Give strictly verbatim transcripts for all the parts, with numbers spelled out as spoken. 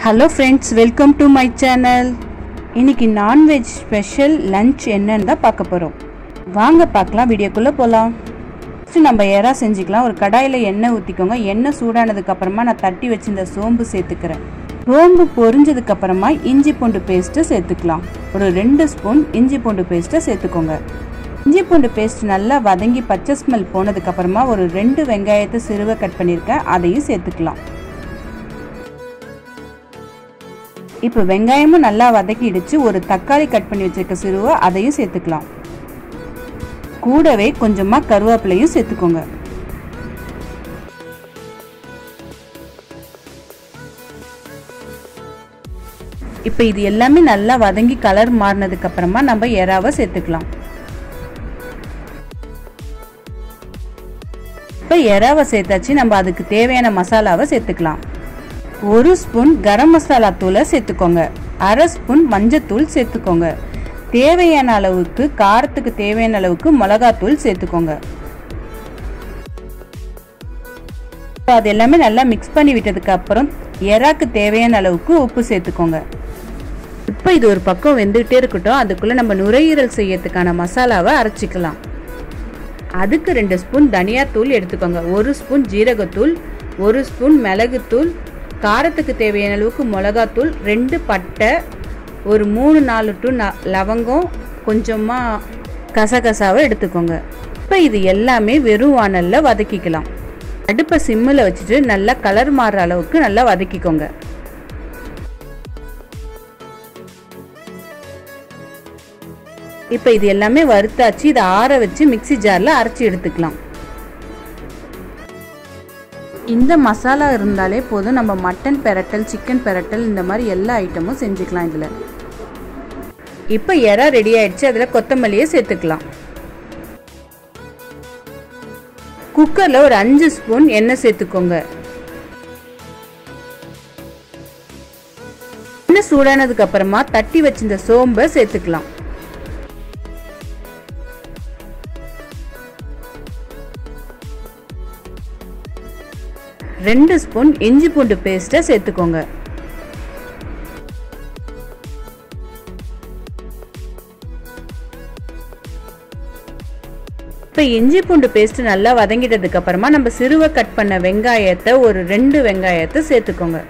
Hello friends, welcome to my channel. இன்னைக்கு non-veg special lunch என்னன்னு தான் பார்க்க போறோம். வாங்க பார்க்கலாம், வீடியோக்குள்ள போலாம். ஃபர்ஸ்ட் நம்ம எறா செஞ்சிக்கலாம். ஒரு கடாயில எண்ணெய் ஊத்திக்கோங்க. எண்ணெய் சூடானதுக்கு அப்புறமா நான் தட்டி வச்சிருந்த சோம்பு சேர்த்துக்கிறேன். சோம்பு பொரிஞ்சதுக்கு அப்புறமா இஞ்சி பூண்டு பேஸ்ட் சேர்த்துக்கலாம். ஒரு ரெண்டு ஸ்பூன் இஞ்சி பூண்டு பேஸ்ட் சேர்த்துக்கோங்க. இஞ்சி பூண்டு பேஸ்ட் நல்லா வதங்கி பச்சை ஸ்மெல் போனதுக்கு அப்புறமா ஒரு ரெண்டு வெங்காயத்தை சிறுவ கட் பண்ணிருக்கேன், அதையும் சேர்த்துக்கலாம். இப்போ வெங்காயமும் நல்லா வதக்கிடுச்சு. ஒரு தக்காளி கட் பண்ணி வச்சிருக்க சிறுவை அதையும் சேர்த்துக்கலாம். கூடவே கொஞ்சமா கருவேப்பிலையும் சேர்த்துக்கோங்க. இப்போ இது எல்லாமே நல்லா வதங்கி கலர் மாறினதுக்கு அப்புறமா நம்ம எறாவை சேர்த்துக்கலாம். இப்போ எறாவை சேர்த்தாச்சு. நம்ம அதுக்கு தேவையான மசாலாவை சேர்த்துக்கலாம். ஒரு ஸ்பூன் கரம் மசாலா தூளை சேர்த்துக்கோங்க. அரை ஸ்பூன் மஞ்சத்தூள் சேர்த்துக்கோங்க. தேவையான அளவுக்கு காரத்துக்கு தேவையான அளவுக்கு மிளகாத்தூள் சேர்த்துக்கோங்க. அது எல்லாமே நல்லா மிக்ஸ் பண்ணி விட்டதுக்கு அப்புறம் எறாக்கு தேவையான அளவுக்கு உப்பு சேர்த்துக்கோங்க. இப்போ இது ஒரு பக்கம் வெந்துகிட்டே இருக்கட்டும். அதுக்குள்ள நம்ம நுரையீரல் செய்யறதுக்கான மசாலாவை அரைச்சிக்கலாம். அதுக்கு ரெண்டு ஸ்பூன் தனியாத்தூள் எடுத்துக்கோங்க. ஒரு ஸ்பூன் ஜீரகத்தூள், ஒரு ஸ்பூன் மிளகுத்தூள், காரத்துக்கு தேவையான அளவுக்கு மிளகாத்தூள், ரெண்டு பட்டை, ஒரு மூணு நாலு டூ லவங்கம், கொஞ்சமாக கசகசாவை எடுத்துக்கோங்க. இப்போ இது எல்லாமே வெறும் வானலில் வதக்கிக்கலாம். அடுப்பை சிம்மில் வச்சுட்டு நல்லா கலர் மாறுற அளவுக்கு நல்லா வதக்கிக்கோங்க. இப்போ இது எல்லாமே வறுத்தாச்சு. இதை ஆற வச்சு மிக்சி ஜாரில் அரைச்சி எடுத்துக்கலாம். இந்த மசாலா இருந்தாலே போதும், நம்ம மட்டன் பெரட்டல், சிக்கன் பெரட்டல், இந்த மாதிரி எல்லா ஐட்டமும் செஞ்சுக்கலாம் இதில். இப்போ எறா ரெடி ஆயிடுச்சு. அதில் கொத்தமல்லியை சேர்த்துக்கலாம். குக்கரில் ஒரு அஞ்சு ஸ்பூன் எண்ணெய் சேர்த்துக்கோங்க. எண்ணெய் சூடானதுக்கு அப்புறமா தட்டி வச்சிருந்த சோம்பை சேர்த்துக்கலாம். ரெண்டு ஸ்பூன் இஞ்சி பூண்டு பேஸ்ட்டை சேர்த்துக்கோங்க. இப்போ இஞ்சி பூண்டு பேஸ்ட் நல்லா வதங்கிட்டதுக்கு அப்புறமா நம்ம சிறுவை கட் பண்ண வெங்காயத்தை, ஒரு ரெண்டு வெங்காயத்தை சேர்த்துக்கோங்க.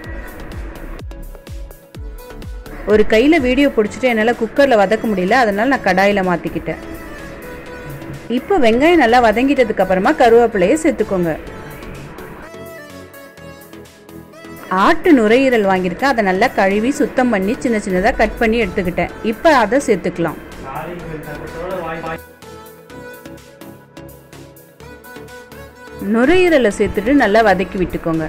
ஒரு கையில வீடியோ பிடிச்சிட்டு என்னால் குக்கரில் வதக்க முடியல, அதனால நான் கடாயில் மாற்றிக்கிட்டேன். இப்போ வெங்காயம் நல்லா வதங்கிட்டதுக்கு அப்புறமா கருவேப்பிலையை சேர்த்துக்கோங்க. ஆட்டு நுரையீரல் வாங்கியிருக்கேன். அதை நல்லா கழுவி சுத்தம் பண்ணி சின்ன சின்னதாக கட் பண்ணி எடுத்துக்கிட்டேன். இப்போ அதை சேர்த்துக்கலாம். நுரையீரலை சேர்த்துட்டு நல்லா வதக்கி விட்டுக்கோங்க.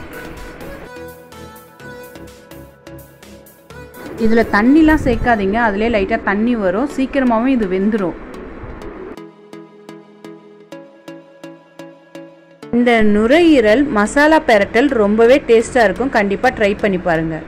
இதில் தண்ணிலாம் சேர்க்காதீங்க, அதுலேயே லைட்டாக தண்ணி வரும். சீக்கிரமாகவும் இது வெந்துடும். இந்த நுரையீரல் மசாலா பெரட்டல் ரொம்பவே டேஸ்டாக இருக்கும். கண்டிப்பாக ட்ரை பண்ணி பாருங்கள்.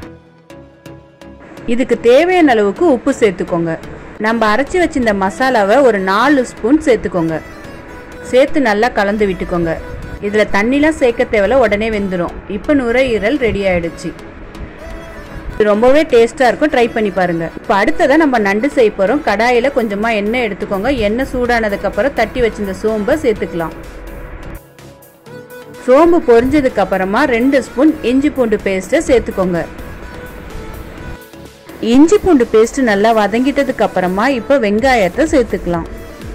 இதுக்கு தேவையான அளவுக்கு உப்பு சேர்த்துக்கோங்க. நம்ம அரைச்சி வச்சிருந்த மசாலாவை ஒரு நாலு ஸ்பூன் சேர்த்துக்கோங்க. சேர்த்து நல்லா கலந்து விட்டுக்கோங்க. இதில் தண்ணிலாம் சேர்க்க தேவையில்ல, உடனே வெந்துடும். இப்போ நுரையீரல் ரெடி ஆகிடுச்சு. இது ரொம்பவே டேஸ்ட்டாக இருக்கும். ட்ரை பண்ணி பாருங்கள். இப்போ அடுத்ததாக நம்ம நண்டு செய்ய போகிறோம். கடாயில் கொஞ்சமாக எண்ணெய் எடுத்துக்கோங்க. எண்ணெய் சூடானதுக்கப்புறம் தட்டி வச்சிருந்த சோம்பை சேர்த்துக்கலாம். சோம்பு பொரிஞ்சதுக்கு அப்புறமா ரெண்டு ஸ்பூன் இஞ்சி பூண்டு பேஸ்ட்டை சேர்த்துக்கோங்க. இஞ்சி பூண்டு பேஸ்ட் நல்லா வதங்கிட்டதுக்கு அப்புறமா இப்போ வெங்காயத்தை சேர்த்துக்கலாம்.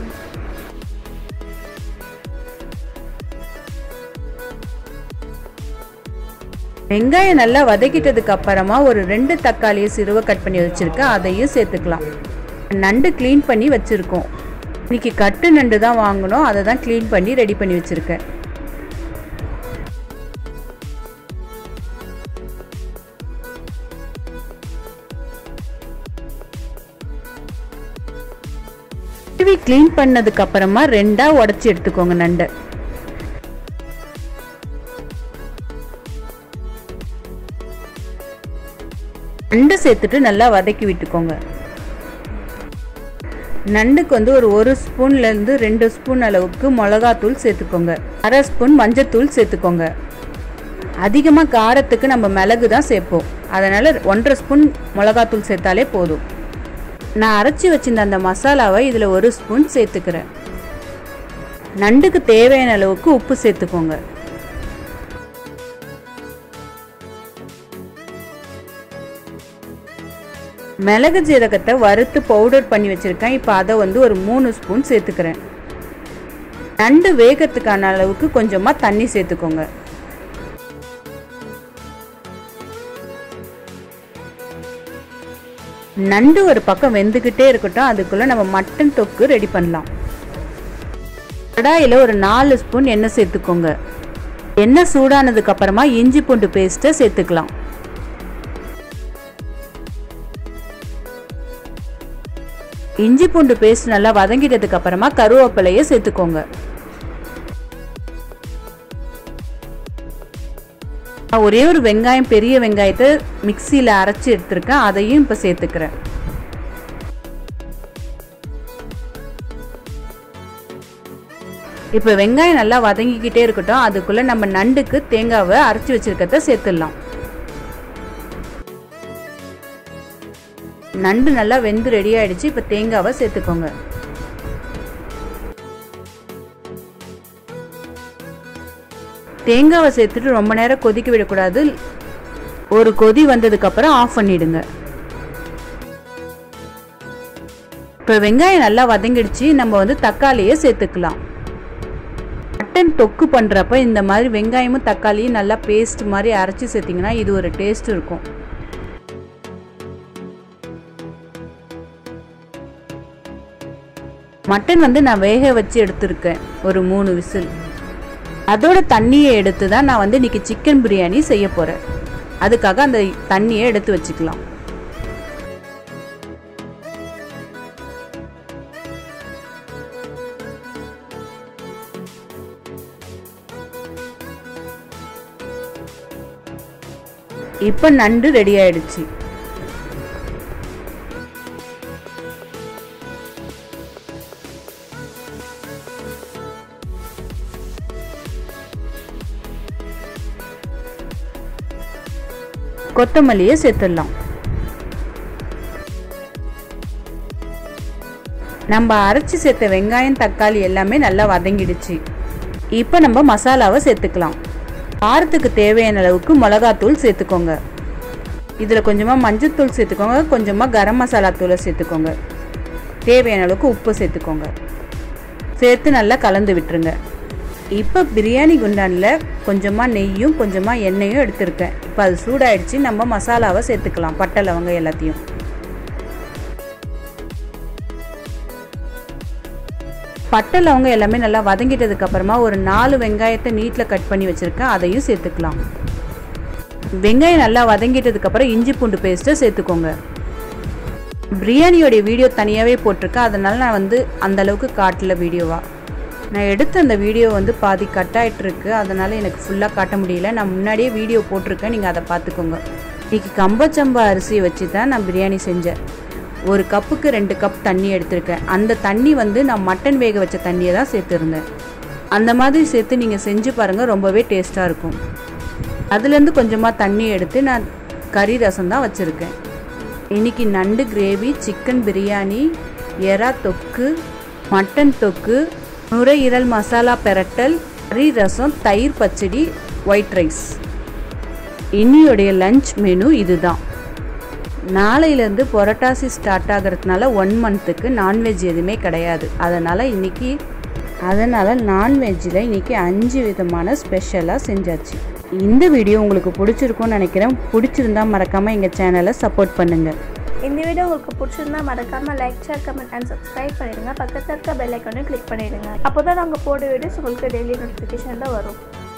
வெங்காயம் நல்லா வதக்கிட்டதுக்கு அப்புறமா ஒரு ரெண்டு தக்காளியை சிறுவை கட் பண்ணி வச்சிருக்கேன், அதையும் சேர்த்துக்கலாம். நண்டு கிளீன் பண்ணி வச்சிருக்கோம். இன்னைக்கு கட்டு நண்டு தான் வாங்கணும், அதை தான் கிளீன் பண்ணி ரெடி பண்ணி வச்சிருக்கேன். கிளீன் பண்ணதுக்கு அப்புறமா ரெண்டா உடைச்சு எடுத்துக்கோங்க நண்டை. நண்டை சேர்த்துட்டு நல்லா வதக்கி விட்டுக்கோங்க. நண்டுக்கு வந்து ஒரு ஒரு ஸ்பூன்லேருந்து ரெண்டு ஸ்பூன் அளவுக்கு மிளகாத்தூள் சேர்த்துக்கோங்க. அரை ஸ்பூன் மஞ்சத்தூள் சேர்த்துக்கோங்க. அதிகமாக காரத்துக்கு நம்ம மிளகு தான் சேர்ப்போம், அதனால் ஒன்றரை ஸ்பூன் மிளகாத்தூள் சேர்த்தாலே போதும். நான் அரைச்சி வச்சிருந்த அந்த மசாலாவை இதில் ஒரு ஸ்பூன் சேர்த்துக்கிறேன். நண்டுக்கு தேவையான அளவுக்கு உப்பு சேர்த்துக்கோங்க. மிளகு ஜீரகத்தை வறுத்து பவுடர் பண்ணி வச்சுருக்கேன். இப்போ அதை வந்து ஒரு மூணு ஸ்பூன் சேர்த்துக்கிறேன். நண்டு வேகத்துக்கான அளவுக்கு கொஞ்சமாக தண்ணி சேர்த்துக்கோங்க. நண்டு ஒரு பக்கம் வெந்துக்கிட்டே இருக்கட்டும், அதுக்குள்ளே நம்ம மட்டன் தொக்கு ரெடி பண்ணலாம். கடாயில் ஒரு நாலு ஸ்பூன் எண்ணெய் சேர்த்துக்கோங்க. எண்ணெய் சூடானதுக்கு அப்புறமா இஞ்சி பூண்டு பேஸ்ட்டை சேர்த்துக்கலாம். இஞ்சி பூண்டு பேஸ்ட் நல்லா வதங்கிட்டதுக்கு அப்புறமா கருவேப்பிலையை சேர்த்துக்கோங்க. ஒரே ஒரு வெங்காயம், பெரிய வெங்காயத்தை மிக்சியில் அரைச்சி எடுத்துருக்கேன், அதையும் இப்போ சேர்த்துக்கிறேன். இப்போ வெங்காயம் நல்லா வதங்கிக்கிட்டே இருக்கட்டும், அதுக்குள்ளே நம்ம நண்டுக்கு தேங்காவை அரைச்சி வச்சிருக்கிறத சேர்த்துடலாம். நண்டு நல்லா வெந்து ரெடி ஆயிடுச்சு. இப்போ தேங்காவை சேர்த்துக்கோங்க. தேங்காவை சேர்த்துட்டு ரொம்ப நேரம் கொதிக்க விடக்கூடாது. ஒரு கொதி வந்ததுக்கு அப்புறம் ஆஃப் பண்ணிடுங்க. இப்போ வெங்காயம் நல்லா வதங்கிடுச்சு, நம்ம வந்து தக்காளியை சேர்த்துக்கலாம். மட்டன் தொக்கு பண்ணுறப்ப இந்த மாதிரி வெங்காயமும் தக்காளியும் நல்லா பேஸ்ட் மாதிரி அரைச்சி சேர்த்திங்கன்னா இது ஒரு டேஸ்ட் இருக்கும். மட்டன் வந்து நான் வேக வச்சு எடுத்துருக்கேன் ஒரு மூணு விசில். அதோட தண்ணியை எடுத்து தான் நான் வந்து இன்னைக்கு சிக்கன் பிரியாணி செய்ய போகிறேன். அதுக்காக அந்த தண்ணியை எடுத்து வச்சுக்கலாம். இப்போ நண்டு ரெடி ஆயிடுச்சு. கொத்தமல்லியை சேர்த்துடலாம். நம்ம அரைச்சி சேர்த்த வெங்காயம் தக்காளி எல்லாமே நல்லா வதங்கிடுச்சு. இப்போ நம்ம மசாலாவை சேர்த்துக்கலாம். காரத்துக்கு தேவையான அளவுக்கு மிளகாத்தூள் சேர்த்துக்கோங்க. இதில் கொஞ்சமாக மஞ்சள்தூள் சேர்த்துக்கோங்க, கொஞ்சமாக கரம் மசாலா தூளை சேர்த்துக்கோங்க. தேவையான அளவுக்கு உப்பு சேர்த்துக்கோங்க. சேர்த்து நல்லா கலந்து விட்டுருங்க. இப்போ பிரியாணி குண்டானில் கொஞ்சமாக நெய்யும் கொஞ்சமாக எண்ணெயும் எடுத்துருக்கேன். இப்போ அது சூடாயிடுச்சு, நம்ம மசாலாவை சேர்த்துக்கலாம். பட்டை லவங்க எல்லாத்தையும் பட்டை லவங்க எல்லாமே நல்லா வதங்கிட்டதுக்கு அப்புறமா ஒரு நாலு வெங்காயத்தை நீட்டில் கட் பண்ணி வச்சுருக்கேன், அதையும் சேர்த்துக்கலாம். வெங்காயம் நல்லா வதங்கிட்டதுக்கு அப்புறம் இஞ்சி பூண்டு பேஸ்ட்டை சேர்த்துக்கோங்க. பிரியாணியோடைய வீடியோ தனியாகவே போட்டிருக்கேன், அதனால நான் வந்து அந்தளவுக்கு காட்டல வீடியோவாக. நான் எடுத்த அந்த வீடியோ வந்து பாதி கட் ஆகிட்டுருக்கு, அதனால் எனக்கு ஃபுல்லாக காட்ட முடியல. நான் முன்னாடியே வீடியோ போட்டிருக்கேன், நீங்கள் அதை பார்த்துக்கோங்க. இன்றைக்கி கம்பச்சம்பா அரிசியை வச்சு தான் நான் பிரியாணி செஞ்சேன். ஒரு கப்புக்கு ரெண்டு கப் தண்ணி எடுத்திருக்கேன். அந்த தண்ணி வந்து நான் மட்டன் வேக வச்ச தண்ணியை தான் சேர்த்துருந்தேன். அந்த மாதிரி சேர்த்து நீங்கள் செஞ்சு பாருங்கள், ரொம்பவே டேஸ்ட்டாக இருக்கும். அதுலேருந்து கொஞ்சமாக தண்ணி எடுத்து நான் கறி ரசம் தான் வச்சுருக்கேன். இன்றைக்கி நண்டு கிரேவி, சிக்கன் பிரியாணி, எறா தொக்கு, மட்டன் தொக்கு, நுரையீரல் மசாலா பெரட்டல், கறி ரசம், தயிர் பச்சடி, ஒயிட் ரைஸ். இன்னியோடைய லஞ்ச் மெனு இதுதான். நாளையிலேருந்து புரட்டாசி ஸ்டார்ட் ஆகிறதுனால ஒன் மந்த்துக்கு நான்வெஜ் எதுவுமே கிடையாது. அதனால் இன்றைக்கி அதனால் நான்வெஜ்ஜில் இன்றைக்கி அஞ்சு விதமான ஸ்பெஷலாக செஞ்சாச்சு. இந்த வீடியோ உங்களுக்கு பிடிச்சிருக்கும்னு நினைக்கிறேன். பிடிச்சிருந்தா மறக்காமல் எங்கள் சேனலை சப்போர்ட் பண்ணுங்கள். இந்த வீடியோ உங்களுக்கு பிடிச்சிருந்தா மறக்காமல் like, share, comment and subscribe பண்ணிடுங்க. பக்கத்தில் இருக்க பெல் ஐக்கானையும் கிளிக் பண்ணிடுங்க. அப்போ தான் நாங்கள் போட வீடியோஸ் உங்களுக்கு டெய்லி நோட்டிஃபிகேஷன் தான் வரும்.